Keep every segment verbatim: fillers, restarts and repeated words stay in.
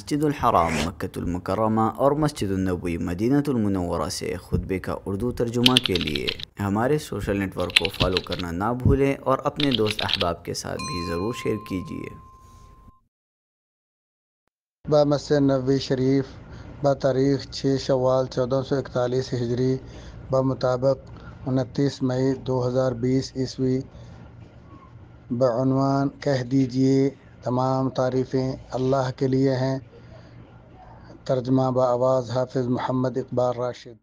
مسجد الحرام مکۃ المکرمہ اور مسجد النبوی مدینہ المنورہ سے خطبے کا اردو ترجمہ کے لیے ہمارے سوشل نیٹ ورک کو فالو کرنا نہ بھولیں اور اپنے دوست احباب کے ساتھ بھی ضرور شیئر کیجیے۔ با مسجد نبوی شریف بتاریخ چھ شوال چودہ سو اکتالیس ہجری بمطابق انتیس مئی دو ہزار بیس عیسوی بعنوان کہہ دیجئے تمام تعریفیں اللہ کے لیے ہیں۔ ترجمہ بآواز حافظ محمد اقبال راشد۔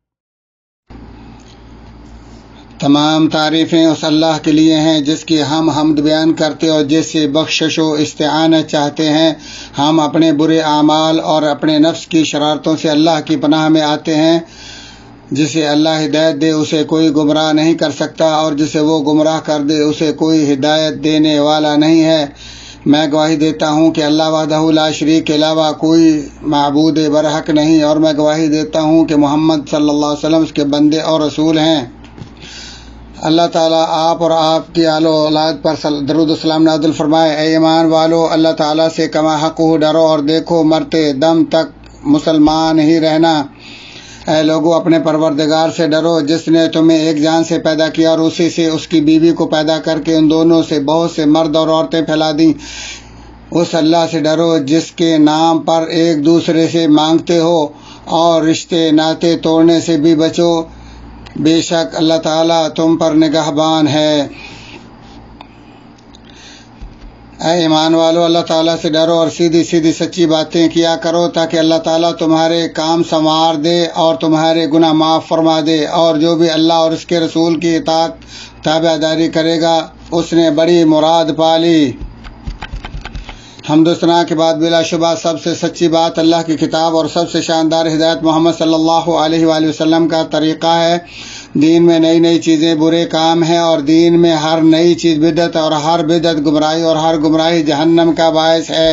تمام تعریفیں اس اللہ کے لیے ہیں جس کی ہم حمد بیان کرتے اور جس سے بخشش و استعانت چاہتے ہیں۔ ہم اپنے برے اعمال اور اپنے نفس کی شرارتوں سے اللہ کی پناہ میں آتے ہیں۔ جسے اللہ ہدایت دے اسے کوئی گمراہ نہیں کر سکتا اور جسے وہ گمراہ کر دے اسے کوئی ہدایت دینے والا نہیں ہے۔ میں گواہی دیتا ہوں کہ اللہ وحدہ لا شریک کے علاوہ کوئی معبود برحق نہیں، اور میں گواہی دیتا ہوں کہ محمد صلی اللہ علیہ وسلم اس کے بندے اور رسول ہیں۔ اللہ تعالیٰ آپ اور آپ کی آل و اولاد پر درود و سلام نازل فرمائے۔ اے ایمان والو، اللہ تعالیٰ سے کما حق ہو ڈرو اور دیکھو مرتے دم تک مسلمان ہی رہنا۔ اے لوگو، اپنے پروردگار سے ڈرو جس نے تمہیں ایک جان سے پیدا کیا اور اسی سے اس کی بیوی کو پیدا کر کے ان دونوں سے بہت سے مرد اور عورتیں پھیلا دیں۔ اس اللہ سے ڈرو جس کے نام پر ایک دوسرے سے مانگتے ہو اور رشتے ناطے توڑنے سے بھی بچو۔ بے شک اللہ تعالیٰ تم پر نگہبان ہے۔ اے ایمان والو، اللہ تعالیٰ سے ڈرو اور سیدھی سیدھی سچی باتیں کیا کرو تاکہ اللہ تعالیٰ تمہارے کام سنوار دے اور تمہارے گناہ معاف فرما دے، اور جو بھی اللہ اور اس کے رسول کی اطاعت تابع داری کرے گا اس نے بڑی مراد پالی۔ حمد و ثنا کے بعد بلا شبہ سب سے سچی بات اللہ کی کتاب اور سب سے شاندار ہدایت محمد صلی اللہ علیہ وآلہ وسلم کا طریقہ ہے۔ دین میں نئی نئی چیزیں برے کام ہیں، اور دین میں ہر نئی چیز بدعت، اور ہر بدعت گمراہی، اور ہر گمراہی جہنم کا باعث ہے۔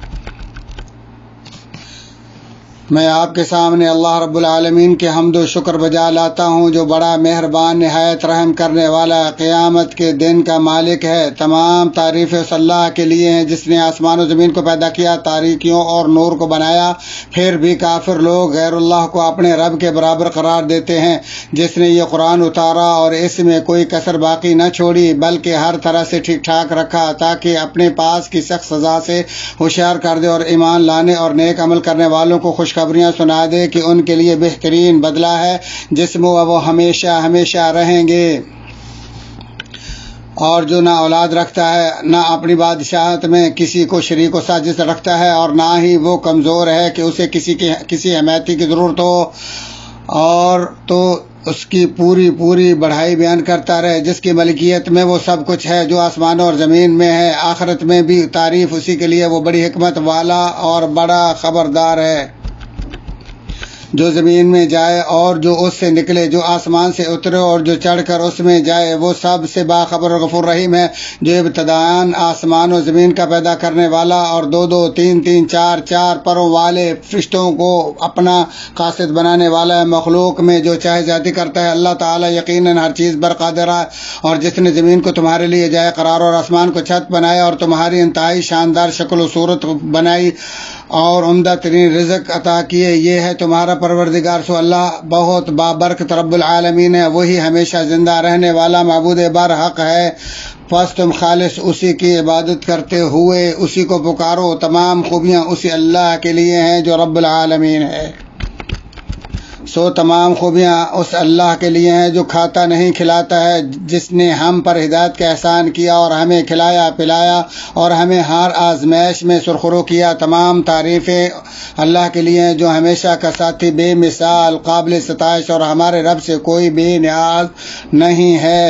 میں آپ کے سامنے اللہ رب العالمین کے حمد و شکر بجا لاتا ہوں جو بڑا مہربان نہایت رحم کرنے والا قیامت کے دن کا مالک ہے۔ تمام تعریفیں اس اللہ کے لیے ہیں جس نے آسمان و زمین کو پیدا کیا، تاریکیوں اور نور کو بنایا۔ پھر بھی کافر لوگ غیر اللہ کو اپنے رب کے برابر قرار دیتے ہیں۔ جس نے یہ قرآن اتارا اور اس میں کوئی کسر باقی نہ چھوڑی بلکہ ہر طرح سے ٹھیک ٹھاک رکھا تاکہ اپنے پاس کی سخت سزا سے ہوشیار کر دے، اور ایمان لانے اور نیک عمل کرنے والوں کو خوش خبریاں سنا دے کہ ان کے لیے بہترین بدلہ ہے جس میں وہ ہمیشہ ہمیشہ رہیں گے۔ اور جو نہ اولاد رکھتا ہے، نہ اپنی بادشاہت میں کسی کو شریک و ساجد رکھتا ہے، اور نہ ہی وہ کمزور ہے کہ اسے کسی کی کسی حمایتی کی ضرورت ہو، اور تو اس کی پوری پوری بڑھائی بیان کرتا رہے جس کی ملکیت میں وہ سب کچھ ہے جو آسمان اور زمین میں ہے۔ آخرت میں بھی تعریف اسی کے لیے وہ بڑی حکمت والا اور بڑا خبردار ہے۔ جو زمین میں جائے اور جو اس سے نکلے، جو آسمان سے اترے اور جو چڑھ کر اس میں جائے، وہ سب سے باخبر اور غفور رحیم ہے۔ جو ابتداءً آسمان و زمین کا پیدا کرنے والا اور دو دو تین تین چار چار پروں والے فرشتوں کو اپنا قاصد بنانے والا ہے۔ مخلوق میں جو چاہے زیادتی کرتا ہے۔ اللہ تعالیٰ یقیناً ہر چیز پر قادر ہے، اور جس نے زمین کو تمہارے لیے جائے قرار اور آسمان کو چھت بنایا اور تمہاری انتہائی شاندار شکل و صورت بنائی اور عمدہ ترین رزق عطا کیے، یہ ہے تمہارا پروردگار۔ سو اللہ بہت بابرکت رب العالمین ہے، وہی ہمیشہ زندہ رہنے والا معبود برحق ہے۔ پس تم خالص اسی کی عبادت کرتے ہوئے اسی کو پکارو۔ تمام خوبیاں اسی اللہ کے لیے ہیں جو رب العالمین ہے۔ سو تمام خوبیاں اس اللہ کے لیے ہیں جو کھاتا نہیں کھلاتا ہے، جس نے ہم پر ہدایت کا احسان کیا اور ہمیں کھلایا پلایا اور ہمیں ہر آزمائش میں سرخرو کیا۔ تمام تعریفیں اللہ کے لیے ہیں جو ہمیشہ کا ساتھی، بے مثال، قابل ستائش، اور ہمارے رب سے کوئی بے نیاز نہیں ہے۔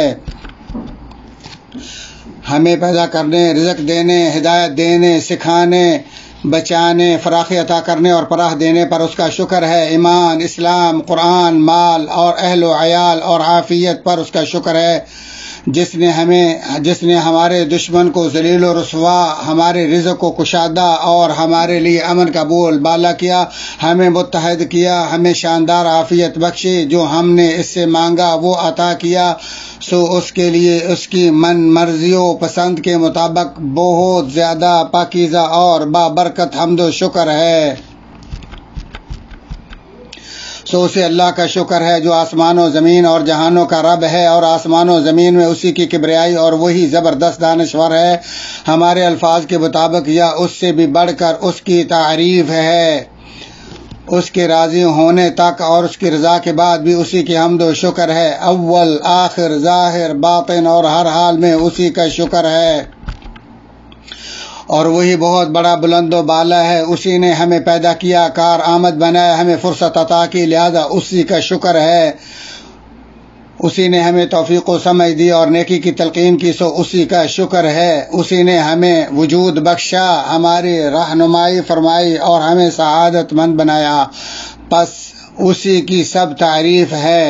ہمیں پیدا کرنے، رزق دینے، ہدایت دینے، سکھانے، بچانے، فراخی عطا کرنے اور پناہ دینے پر اس کا شکر ہے۔ ایمان، اسلام، قرآن، مال اور اہل و عیال اور عافیت پر اس کا شکر ہے۔ جس نے ہمیں جس نے ہمارے دشمن کو ذلیل و رسوا، ہمارے رزق کو کشادہ اور ہمارے لیے امن کا بول بالا کیا، ہمیں متحد کیا، ہمیں شاندار عافیت بخشی، جو ہم نے اس سے مانگا وہ عطا کیا، سو اس کے لیے اس کی من مرضی و پسند کے مطابق بہت زیادہ پاکیزہ اور بابرکت حمد و شکر ہے۔ سو اسے اللہ کا شکر ہے جو آسمان و زمین اور جہانوں کا رب ہے، اور آسمان و زمین میں اسی کی کبریائی اور وہی زبردست دانشور ہے۔ ہمارے الفاظ کے مطابق یا اس سے بھی بڑھ کر اس کی تعریف ہے، اس کے راضی ہونے تک اور اس کی رضا کے بعد بھی اسی کی حمد و شکر ہے۔ اول آخر ظاہر باطن اور ہر حال میں اسی کا شکر ہے، اور وہی بہت بڑا بلند و بالا ہے۔ اسی نے ہمیں پیدا کیا، کار آمد بنایا، ہمیں فرصت عطا کی، لہذا اسی کا شکر ہے۔ اسی نے ہمیں توفیق و سمجھ دی اور نیکی کی تلقین کی، سو اسی کا شکر ہے۔ اسی نے ہمیں وجود بخشا، ہماری رہنمائی فرمائی اور ہمیں سعادت مند بنایا، پس اسی کی سب تعریف ہے۔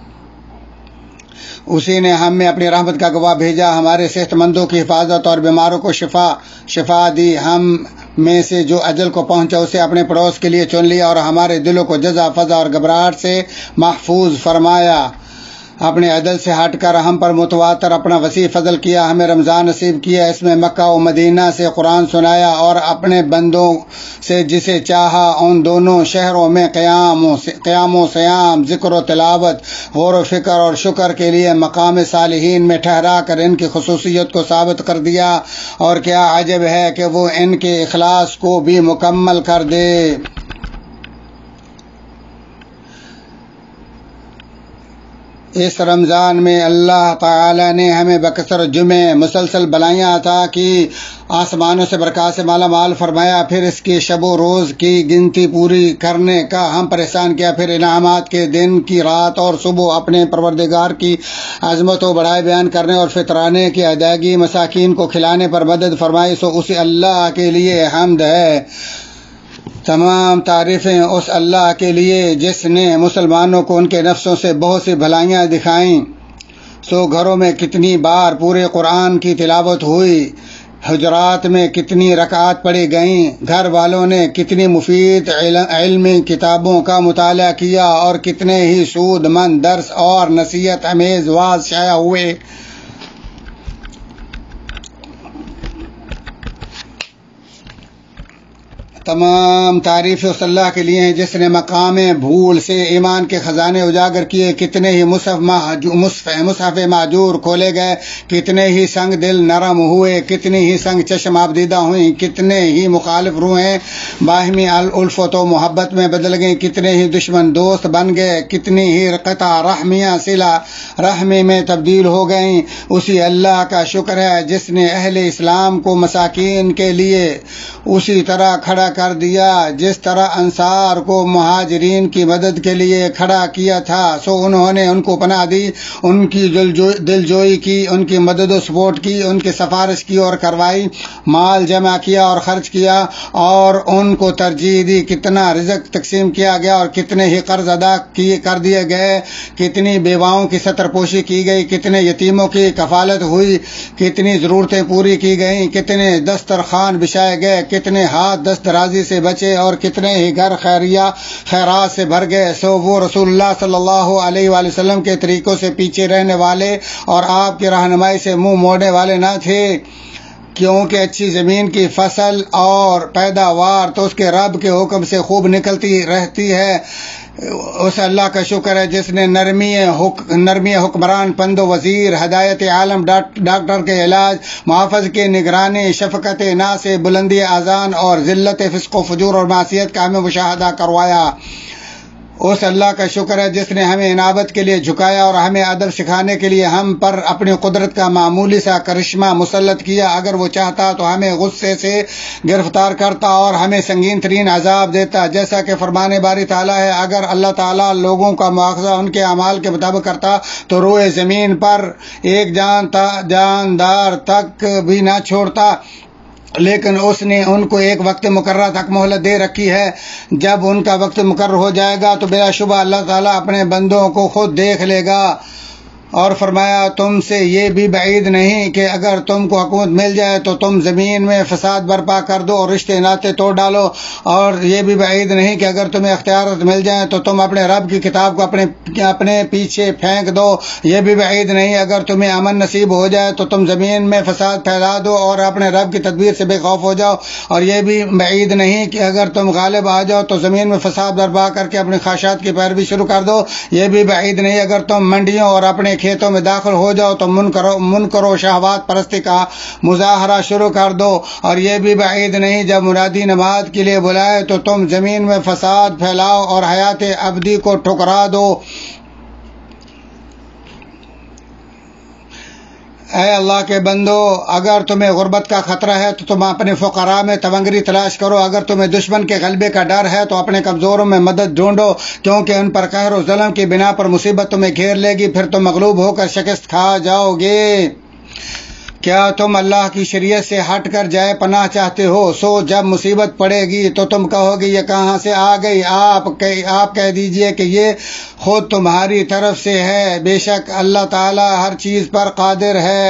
اسی نے ہم میں اپنی رحمت کا گواہ بھیجا، ہمارے صحت مندوں کی حفاظت اور بیماروں کو شفا شفا دی، ہم میں سے جو اجل کو پہنچا اسے اپنے پڑوس کے لیے چن لیا، اور ہمارے دلوں کو جزا فضا اور گھبراہٹ سے محفوظ فرمایا۔ اپنے عدل سے ہٹ کر ہم پر متواتر اپنا وسیع فضل کیا، ہمیں رمضان نصیب کیا، اس میں مکہ و مدینہ سے قرآن سنایا، اور اپنے بندوں سے جسے چاہا ان دونوں شہروں میں قیام و قیام و سیام، ذکر و تلاوت، غور و فکر اور شکر کے لیے مقام صالحین میں ٹھہرا کر ان کی خصوصیت کو ثابت کر دیا، اور کیا عجب ہے کہ وہ ان کے اخلاص کو بھی مکمل کر دے۔ اس رمضان میں اللہ تعالی نے ہمیں بکثرت جمعے مسلسل بلائیاں عطا کی، آسمانوں سے برکات سے مالا مال فرمایا، پھر اس کی شب و روز کی گنتی پوری کرنے کا ہم پر احسان کیا، پھر انعامات کے دن کی رات اور صبح اپنے پروردگار کی عظمت و بڑائی بیان کرنے اور فطرانے کی ادائیگی مساکین کو کھلانے پر مدد فرمائی، سو اسی اللہ کے لیے حمد ہے۔ تمام تعریفیں اس اللہ کے لیے جس نے مسلمانوں کو ان کے نفسوں سے بہت سی بھلائیاں دکھائیں۔ سو گھروں میں کتنی بار پورے قرآن کی تلاوت ہوئی، حجرات میں کتنی رکعات پڑھی گئیں، گھر والوں نے کتنی مفید علمی کتابوں کا مطالعہ کیا، اور کتنے ہی سود مند درس اور نصیحت امیز واعظ شائع ہوئے۔ تمام تعریف اس اللہ کے لیے ہیں جس نے مقام بھول سے ایمان کے خزانے اجاگر کیے، کتنے ہی مصحف مصحف مہجور کھولے گئے، کتنے ہی سنگ دل نرم ہوئے، کتنی ہی سنگ چشم آبدیدہ ہوئیں، کتنے ہی مخالف روحیں باہمی الفت و محبت میں بدل گئیں، کتنے ہی دشمن دوست بن گئے، کتنی ہی قطع رحمیاں صلہ رحمی میں تبدیل ہو گئیں۔ اسی اللہ کا شکر ہے جس نے اہل اسلام کو مساکین کے لیے اسی طرح کھڑا کر دیا جس طرح انصار کو مہاجرین کی مدد کے لیے کھڑا کیا تھا، سو انہوں نے ان کو پناہ دی، ان کی دل جوئی کی، ان کی مدد و سپورٹ کی، ان کی سفارش کی اور کروائی، مال جمع کیا اور خرچ کیا اور ان کو ترجیح دی، کتنا رزق تقسیم کیا گیا اور کتنے ہی قرض ادا کیے کر دیے گئے، کتنی بیواؤں کی ستر پوشی کی گئی، کتنے یتیموں کی کفالت ہوئی، کتنی ضرورتیں پوری کی گئیں، کتنے دسترخوان بچھائے گئے، کتنے ہاتھ دست درازی سے بچے اور کتنے ہی گھر خیریہ خیرات سے بھر گئے۔ سو وہ رسول اللہ صلی اللہ علیہ وآلہ وسلم کے طریقوں سے پیچھے رہنے والے اور آپ کی رہنمائی سے منہ موڑنے والے نہ تھے، کیونکہ اچھی زمین کی فصل اور پیداوار تو اس کے رب کے حکم سے خوب نکلتی رہتی ہے۔ اس اللہ کا شکر ہے جس نے نرمی حک نرمی حکمران، پند و وزیر، ہدایت عالم، ڈاکٹر کے علاج، محافظ کی نگرانی، شفقت نا سے بلندی اذان اور ذلت فسق و فجور اور معصیت کا ہمیں مشاہدہ کروایا۔ اس اللہ کا شکر ہے جس نے ہمیں انابت کے لیے جھکایا اور ہمیں ادب سکھانے کے لیے ہم پر اپنی قدرت کا معمولی سا کرشمہ مسلط کیا، اگر وہ چاہتا تو ہمیں غصے سے گرفتار کرتا اور ہمیں سنگین ترین عذاب دیتا، جیسا کہ فرمان باری تعالیٰ ہے، اگر اللہ تعالیٰ لوگوں کا مواخذہ ان کے اعمال کے مطابق کرتا تو روئے زمین پر ایک جان جاندار تک بھی نہ چھوڑتا، لیکن اس نے ان کو ایک وقت مقررہ تک مہلت دے رکھی ہے، جب ان کا وقت مقرر ہو جائے گا تو بلا شبہ اللہ تعالیٰ اپنے بندوں کو خود دیکھ لے گا۔ اور فرمایا تم سے یہ بھی بعید نہیں کہ اگر تم کو حکومت مل جائے تو تم زمین میں فساد برپا کر دو اور رشتے ناطے توڑ ڈالو، اور یہ بھی بعید نہیں کہ اگر تمہیں اختیارات مل جائیں تو تم اپنے رب کی کتاب کو اپنے اپنے پیچھے پھینک دو، یہ بھی بعید نہیں اگر تمہیں امن نصیب ہو جائے تو تم زمین میں فساد پھیلا دو اور اپنے رب کی تدبیر سے بے خوف ہو جاؤ، اور یہ بھی بعید نہیں کہ اگر تم غالب آ جاؤ تو زمین میں فساد برپا کر کے اپنی خواہشات کی پیروی شروع کر دو، یہ بھی بعید نہیں اگر تم منڈیوں اور اپنے کھیتوں میں داخل ہو جاؤ تو منکر منکر و شہوات پرستی کا مظاہرہ شروع کر دو، اور یہ بھی بعید نہیں جب منادی نماز کے لیے بلائے تو تم زمین میں فساد پھیلاؤ اور حیات ابدی کو ٹھکرا دو۔ اے اللہ کے بندو، اگر تمہیں غربت کا خطرہ ہے تو تم اپنے فقراء میں تونگری تلاش کرو، اگر تمہیں دشمن کے غلبے کا ڈر ہے تو اپنے کمزوروں میں مدد ڈھونڈو، کیونکہ ان پر قہر و ظلم کی بنا پر مصیبت تمہیں گھیر لے گی، پھر تم مغلوب ہو کر شکست کھا جاؤ گے۔ کیا تم اللہ کی شریعت سے ہٹ کر جائے پناہ چاہتے ہو؟ سو جب مصیبت پڑے گی تو تم کہو گے یہ کہاں سے آ گئی؟ آپ آپ کہہ دیجئے کہ یہ خود تمہاری طرف سے ہے، بے شک اللہ تعالی ہر چیز پر قادر ہے۔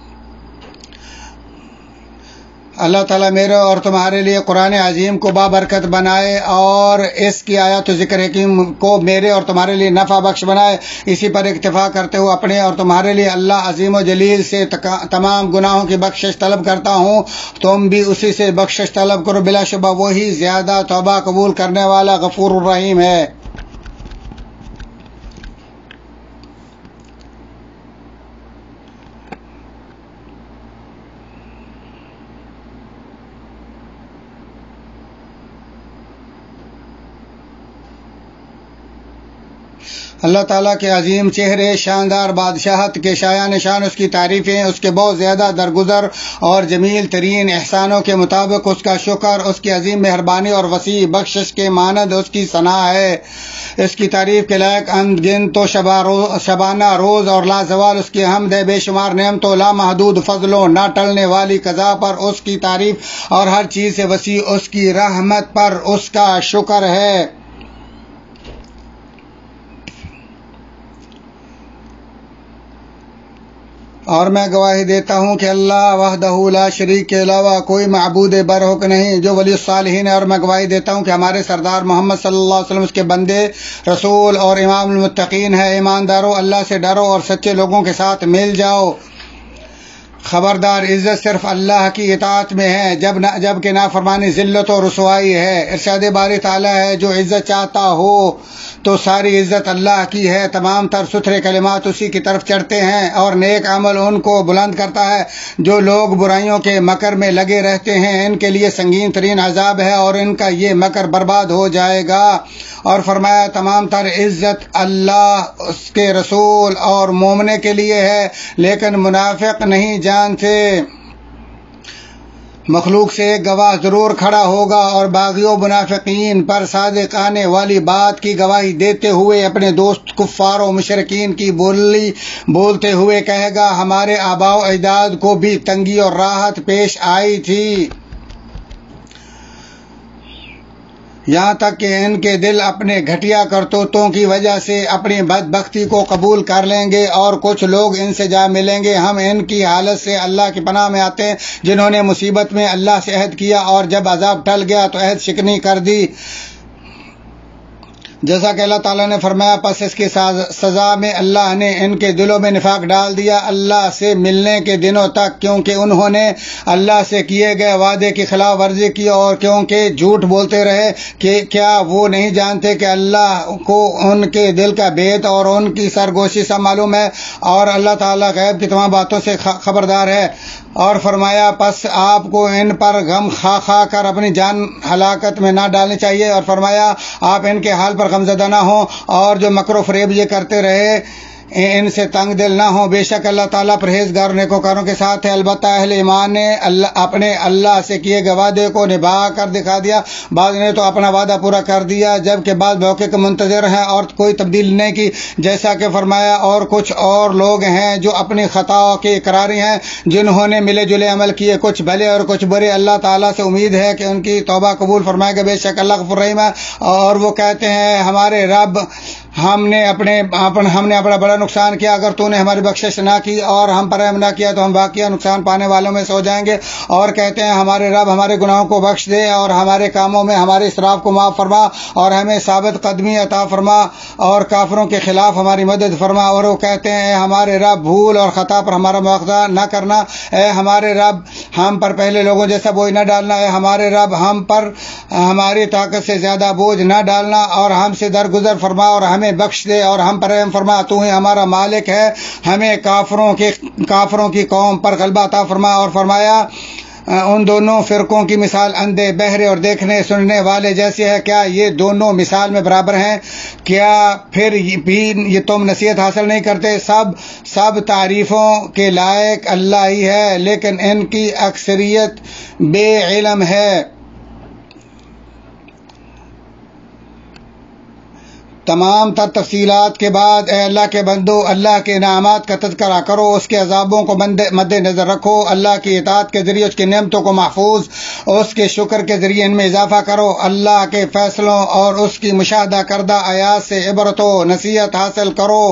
اللہ تعالیٰ میرے اور تمہارے لیے قرآن عظیم کو بابرکت بنائے اور اس کی آیات و ذکر حکیم کو میرے اور تمہارے لیے نفع بخش بنائے۔ اسی پر اکتفا کرتے ہوئے اپنے اور تمہارے لیے اللہ عظیم و جلیل سے تمام گناہوں کی بخشش طلب کرتا ہوں، تم بھی اسی سے بخشش طلب کرو، بلا شبہ وہی زیادہ توبہ قبول کرنے والا غفور الرحیم ہے۔ اللہ تعالیٰ کے عظیم چہرے، شاندار بادشاہت کے شایان نشان، اس کی تعریفیں، اس کے بہت زیادہ درگزر اور جمیل ترین احسانوں کے مطابق اس کا شکر، اس کی عظیم مہربانی اور وسیع بخشش کے مانند اس کی ثنا ہے۔ اس کی تعریف کے لائق اند گن تو شبانہ روز اور لازوال اس کی حمد ہے، بے شمار نعمتوں، لامحدود فضلوں، نہ ٹلنے والی قضا پر اس کی تعریف، اور ہر چیز سے وسیع اس کی رحمت پر اس کا شکر ہے۔ اور میں گواہی دیتا ہوں کہ اللہ وحدہ لا شریک کے علاوہ کوئی معبود برحق نہیں جو ولی الصالحین ہے، اور میں گواہی دیتا ہوں کہ ہمارے سردار محمد صلی اللہ علیہ وسلم اس کے بندے، رسول اور امام المتقین ہے۔ ایمانداروں، اللہ سے ڈرو اور سچے لوگوں کے ساتھ مل جاؤ۔ خبردار، عزت صرف اللہ کی اطاعت میں ہے، جب جب کہ نافرمانی ذلت و رسوائی ہے۔ ارشاد باری تعالیٰ ہے، جو عزت چاہتا ہو تو ساری عزت اللہ کی ہے، تمام تر ستھرے کلمات اسی کی طرف چڑھتے ہیں اور نیک عمل ان کو بلند کرتا ہے۔ جو لوگ برائیوں کے مکر میں لگے رہتے ہیں ان کے لیے سنگین ترین عذاب ہے اور ان کا یہ مکر برباد ہو جائے گا۔ اور فرمایا تمام تر عزت اللہ، اس کے رسول اور مومنے کے لیے ہے، لیکن منافق نہیں جانتے۔ مخلوق سے ایک گواہ ضرور کھڑا ہوگا اور باغیوں منافقین پر صادق آنے والی بات کی گواہی دیتے ہوئے اپنے دوست کفار و مشرکین کی بولی بولتے ہوئے کہے گا، ہمارے آباء و اجداد کو بھی تنگی اور راحت پیش آئی تھی، یہاں تک کہ ان کے دل اپنے گھٹیا کرتوتوں کی وجہ سے اپنی بدبختی کو قبول کر لیں گے، اور کچھ لوگ ان سے جا ملیں گے۔ ہم ان کی حالت سے اللہ کی پناہ میں آتے ہیں جنہوں نے مصیبت میں اللہ سے عہد کیا اور جب عذاب ٹل گیا تو عہد شکنی کر دی، جیسا کہ اللہ تعالیٰ نے فرمایا، پس اس کی سزا میں اللہ نے ان کے دلوں میں نفاق ڈال دیا اللہ سے ملنے کے دنوں تک، کیونکہ انہوں نے اللہ سے کیے گئے وعدے کی خلاف ورزی کی اور کیونکہ جھوٹ بولتے رہے کہ کیا وہ نہیں جانتے کہ اللہ کو ان کے دل کا بھید اور ان کی سرگوشی سب معلوم ہے، اور اللہ تعالیٰ غیب کی تمام باتوں سے خبردار ہے۔ اور فرمایا پس آپ کو ان پر غم خواہ خواہ کر اپنی جان ہلاکت میں نہ ڈالنی چاہیے، اور فرمایا آپ ان کے حال پر غمزدہ نہ ہوں، اور جو مکر و فریب یہ کرتے رہے ان سے تنگ دل نہ ہو، بے شک اللہ تعالیٰ پرہیزگار نیکوکاروں کے ساتھ ہے۔ البتہ اہل ایمان نے اللہ اپنے اللہ سے کیے گئے وعدے کو نبھا کر دکھا دیا، بعض نے تو اپنا وعدہ پورا کر دیا جبکہ بعض موقع کے منتظر ہیں اور کوئی تبدیلی نہیں کی، جیسا کہ فرمایا اور کچھ اور لوگ ہیں جو اپنی خطاؤں کے اقراری ہیں، جنہوں نے ملے جلے عمل کیے، کچھ بھلے اور کچھ برے۔ اللہ تعالیٰ سے امید ہے کہ ان کی توبہ قبول فرمائے گا، بے شک اللہ غفور رحیم ہے۔ اور وہ کہتے ہیں ہمارے رب ہم نے اپنے اپن ہم نے اپنا بڑا نقصان کیا، اگر تو نے ہماری بخشش نہ کی اور ہم پر رحم نہ کیا تو ہم واقعہ نقصان پانے والوں میں سے ہو جائیں گے۔ اور کہتے ہیں ہمارے رب ہمارے گناہوں کو بخش دے اور ہمارے کاموں میں ہمارے اسراف کو معاف فرما اور ہمیں ثابت قدمی عطا فرما اور کافروں کے خلاف ہماری مدد فرما۔ اور وہ کہتے ہیں اے ہمارے رب بھول اور خطا پر ہمارا مواخذہ نہ کرنا، اے ہمارے رب ہم پر پہلے لوگوں جیسا بوجھ نہ ڈالنا، اے ہمارے رب ہم پر ہماری طاقت سے زیادہ بوجھ نہ ڈالنا اور ہم سے درگزر فرما اور ہمیں بخش دے اور ہم پر رحم فرما۔ تو ہی ہمارا مالک ہے، ہمیں کافروں کے کافروں کی قوم پر غلبہ عطا فرما۔ اور فرمایا ان دونوں فرقوں کی مثال اندھے بہرے اور دیکھنے سننے والے جیسی ہے، کیا یہ دونوں مثال میں برابر ہیں؟ کیا پھر بھی یہ تم نصیحت حاصل نہیں کرتے؟ سب سب تعریفوں کے لائق اللہ ہی ہے، لیکن ان کی اکثریت بے علم ہے۔ تمام تر تفصیلات کے بعد اے اللہ کے بندو اللہ کے انعامات کا تذکرہ کرو، اس کے عذابوں کو مد نظر رکھو، اللہ کی اطاعت کے ذریعے اس کی نعمتوں کو محفوظ، اس کے شکر کے ذریعے ان میں اضافہ کرو، اللہ کے فیصلوں اور اس کی مشاہدہ کردہ آیات سے عبرت و نصیحت حاصل کرو۔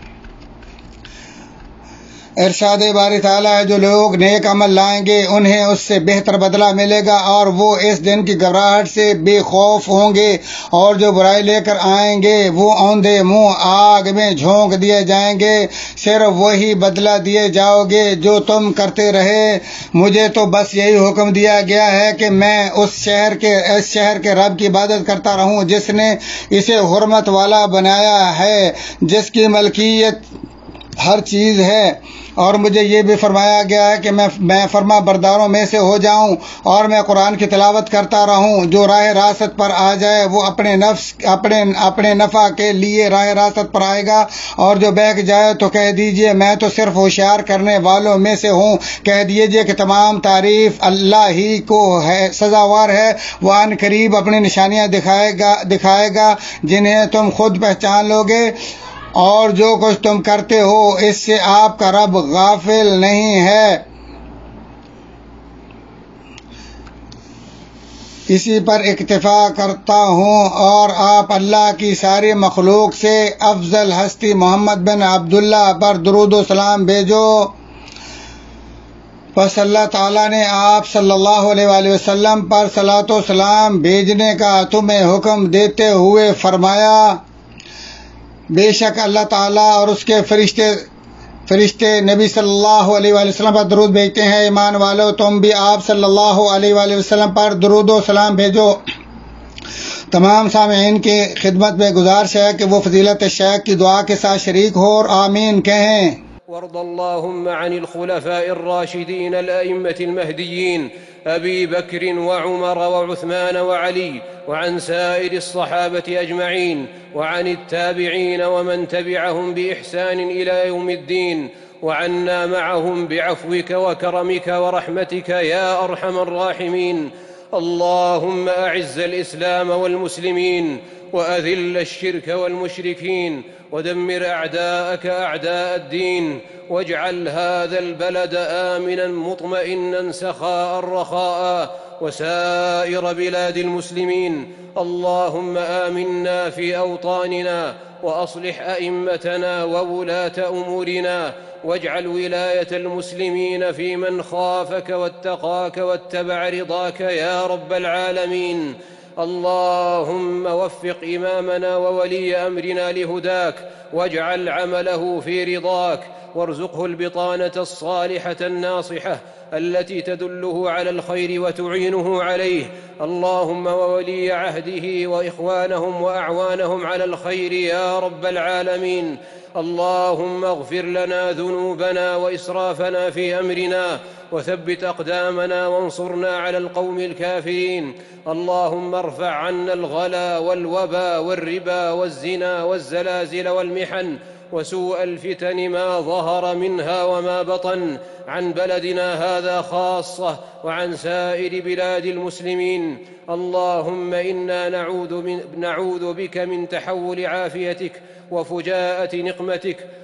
ارشاد باری تعالیٰ ہے جو لوگ نیک عمل لائیں گے انہیں اس سے بہتر بدلہ ملے گا اور وہ اس دن کی گھبراہٹ سے بے خوف ہوں گے، اور جو برائی لے کر آئیں گے وہ اوندھے منہ آگ میں جھونک دیے جائیں گے، صرف وہی بدلہ دیے جاؤ گے جو تم کرتے رہے۔ مجھے تو بس یہی حکم دیا گیا ہے کہ میں اس شہر کے اس شہر کے رب کی عبادت کرتا رہوں جس نے اسے حرمت والا بنایا ہے، جس کی ملکیت ہر چیز ہے، اور مجھے یہ بھی فرمایا گیا ہے کہ میں میں فرما برداروں میں سے ہو جاؤں اور میں قرآن کی تلاوت کرتا رہوں۔ جو راہ راست پر آ جائے وہ اپنے نفس اپنے اپنے نفع کے لیے راہ راست پر آئے گا، اور جو بہک جائے تو کہہ دیجئے میں تو صرف ہوشیار کرنے والوں میں سے ہوں۔ کہہ دیجئے کہ تمام تعریف اللہ ہی کو ہے، سزاوار ہے، وہ ان قریب اپنی نشانیاں دکھائے گا دکھائے گا جنہیں تم خود پہچان لو گے، اور جو کچھ تم کرتے ہو اس سے آپ کا رب غافل نہیں ہے۔ اسی پر اکتفا کرتا ہوں اور آپ اللہ کی ساری مخلوق سے افضل ہستی محمد بن عبداللہ پر درود و سلام بھیجو۔ پس اللہ تعالیٰ نے آپ صلی اللہ علیہ وآلہ وسلم پر صلاۃ و سلام بھیجنے کا تمہیں حکم دیتے ہوئے فرمایا، بے شک اللہ تعالیٰ اور اس کے فرشتے فرشتے نبی صلی اللہ علیہ وآلہ وسلم پر درود بھیجتے ہیں۔ ایمان والو تم بھی آپ صلی اللہ علیہ وآلہ وسلم پر درود و سلام بھیجو۔ تمام سامعین کی خدمت میں گزارش ہے کہ وہ فضیلت الشیخ کی دعا کے ساتھ شریک ہو اور آمین کہیں۔ وارض اللهم عن الخلفاء الراشدين الأئمة المهديين أبي بكر وعمر وعثمان وعلي، وعن سائر الصحابة أجمعين، وعن التابعين ومن تبعهم بإحسان إلى يوم الدين، وعنا معهم بعفوك وكرمك ورحمتك يا أرحم الراحمين. اللهم أعز الإسلام والمسلمين وأذل الشرك والمشركين ودمر أعداءك أعداء الدين، واجعل هذا البلد آمنا مطمئنا سخاء رخاء وسائر بلاد المسلمين. اللهم آمنا في أوطاننا وأصلح أئمتنا وولاة أمورنا، واجعل ولاية المسلمين في من خافك واتقاك واتبع رضاك يا رب العالمين. اللهم وفق إمامنا وولي أمرنا لهداك، واجعل عمله في رضاك، وارزقه البطانة الصالحة الناصحة التي تدله على الخير وتعينه عليه. اللهم وولي عهده وإخوانهم وأعوانهم على الخير يا رب العالمين. اللهم اغفر لنا ذنوبنا وإسرافنا في أمرنا، وثبت أقدامنا وانصرنا على القوم الكافرين. اللهم ارفع عنا الغلا والوبا والربا والزنا والزلازل والمحن وسوء الفتن ما ظهر منها وما بطن عن بلدنا هذا خاصة وعن سائر بلاد المسلمين. اللهم إنا نعوذ, من نعوذ بك من تحول عافيتك وفجاءة نقمتك،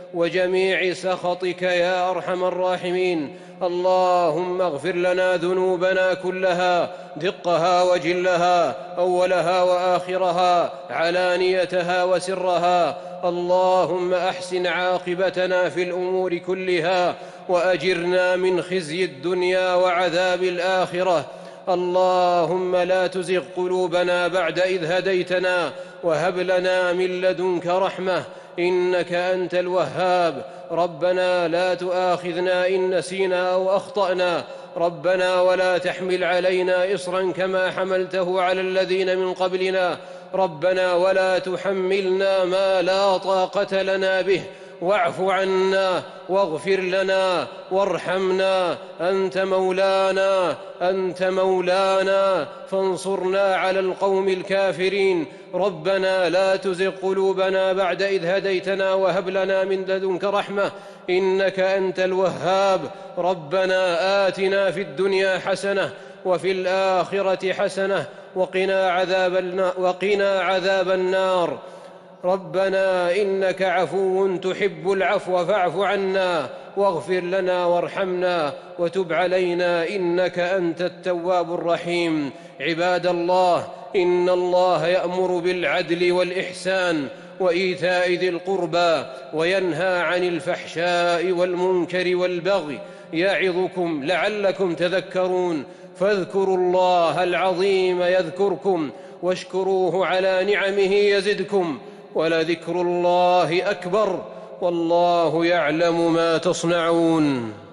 وجميع سخطك يا أرحم الراحمين. اللهم اغفر لنا ذنوبنا كلها، دقها وجلها، أولها وآخرها، علانيتها وسرها. اللهم أحسن عاقبتنا في الأمور كلها، وأجرنا من خزي الدنيا وعذاب الآخرة. اللهم لا تزغ قلوبنا بعد إذ هديتنا، وهب لنا من لدنك رحمة، إنك أنت الوهاب. ربنا لا تؤاخذنا إن نسينا أو أخطأنا، ربنا ولا تحمل علينا إصرا كما حملته على الذين من قبلنا، ربنا ولا تحملنا ما لا طاقة لنا به، واعف عنا واغفر لنا وارحمنا، أنت مولانا أنت مولانا فانصرنا على القوم الكافرين. ربنا لا تزغ قلوبنا بعد إذ هديتنا، وهب لنا من لدنك رحمة، إنك أنت الوهاب. ربنا آتنا في الدنيا حسنة وفي الآخرة حسنة وقنا عذاب النار, وقنا عذاب النار. ربنا إنك عفو تحب العفو فاعف عنا، واغفر لنا وارحمنا وتب علينا، إنك أنت التواب الرحيم. عباد الله، إن الله يأمر بالعدل والإحسان وإيتاء ذي القربى، وينهى عن الفحشاء والمنكر والبغي، يعظكم لعلكم تذكرون. فاذكروا الله العظيم يذكركم، واشكروه على نعمه يزدكم، ولذكر الله أكبر، والله يعلم ما تصنعون.